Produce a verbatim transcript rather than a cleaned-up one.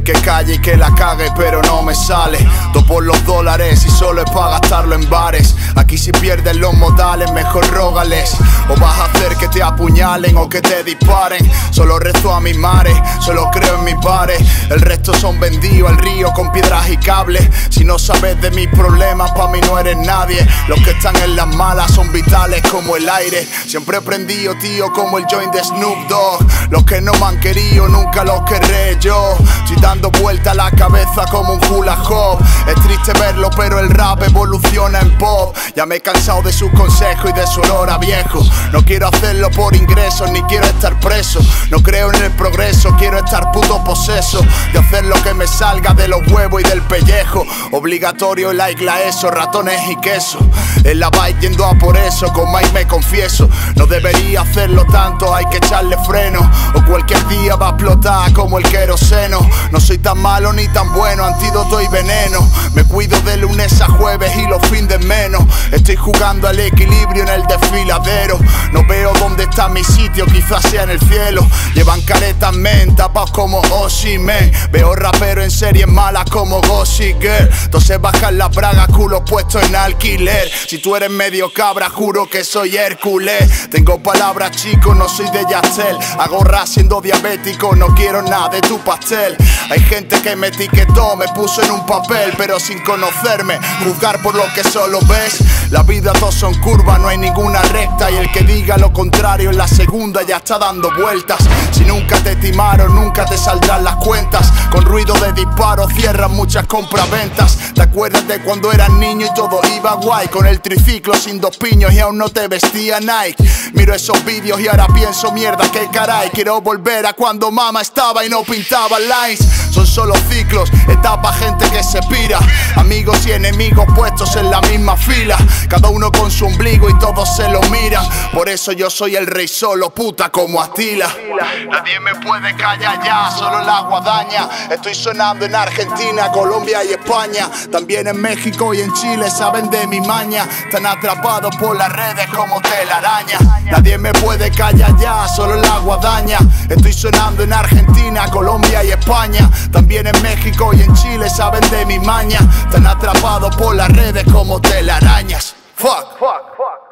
quieren que calle y que la cague, pero no me sale. Todo por los dólares y solo es para gastarlo en bares. Aquí si pierdes los modales, mejor rógales. O vas a hacer que te apuñalen o que te disparen. Solo rezo a mis mares, solo creo en mis bares. El resto son vendidos al río con piedras y cables. Si no sabes de mis problemas, pa' mí no eres nadie. Los que están en las malas son vitales como el aire. Siempre he prendido, tío, como el joint de Snoop Dogg. Los que no me han querido, nunca los querré yo. Estoy dando vuelta a la cabeza como un hula hop. Es triste verlo, pero el rap evoluciona en pop. Ya me he cansado de sus consejos y de su olor a viejo. No quiero hacerlo por ingresos, ni quiero estar preso. No creo en el progreso, quiero estar puto poseso de hacer lo que me salga de los huevos y del pellejo. Obligatorio like la eso, ratones y queso. En la bike yendo a por eso, con Mike me confieso. No debería hacerlo tanto, hay que echarle freno. O cualquier día va a explotar como el queroseno. No soy tan malo ni tan bueno, antídoto y veneno. Me cuido de lunes a jueves y los fines menos. Estoy jugando al equilibrio en el desfiladero. No veo dónde está mi sitio, quizás sea en el cielo. Llevan caretas men, tapados como Oshimen. Veo raperos en series malas como Gossip Girl. Entonces bajan las bragas, culo puesto en alquiler. Si tú eres medio cabra, juro que soy Hércules. Tengo palabras chico, no soy de Yastel. Hago rap siendo diabético, no quiero nada de tu pastel. Hay gente que me etiquetó, me puso en un papel, pero sin conocerme, juzgar por lo que solo ves. La vida todos son curvas, no hay ninguna recta. Y el que diga lo contrario en la segunda ya está dando vueltas. Si nunca te timaron, nunca te saldrán las cuentas. Con ruido de disparos cierran muchas compraventas. ¿Te acuerdas de cuando eras niño y todo iba guay? Con el triciclo sin dos piños y aún no te vestía Nike. Miro esos vídeos y ahora pienso mierda, que caray. Quiero volver a cuando mamá estaba y no pintaba lines. Son solo ciclos, etapa, gente que se pira. Amigos y enemigos puestos en la misma fila. Cada uno con su ombligo y todos se lo miran. Por eso yo soy el rey solo, puta como Atila. Nadie me puede callar ya, solo la guadaña. Estoy sonando en Argentina, Colombia y España. También en México y en Chile saben de mi maña. Están atrapados por las redes como telaraña. Nadie me puede callar ya, solo la guadaña. Estoy sonando en Argentina, Colombia y España. También en México y en Chile saben de mi maña. Están atrapados por las redes como telarañas. Fuck, fuck, fuck.